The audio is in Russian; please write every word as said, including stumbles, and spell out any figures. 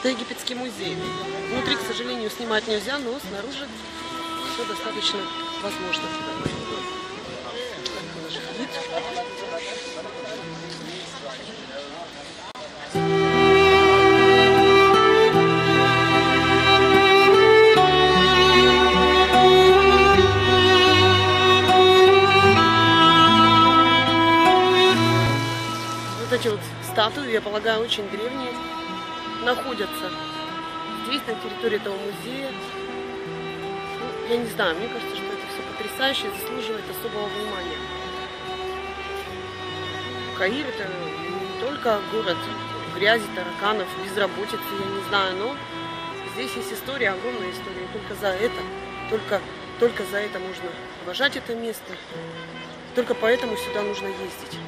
Это египетский музей. Внутри, к сожалению, снимать нельзя, но снаружи все достаточно возможно. Вид. Вот эти вот статуи, я полагаю, очень древние, находятся здесь, на территории этого музея. Ну, я не знаю, мне кажется, что это все потрясающе и заслуживает особого внимания. Каир — это не только город грязи, тараканов, безработицы, я не знаю, но здесь есть история, огромная история. И только за это, только, только за это можно уважать это место. Только поэтому сюда нужно ездить.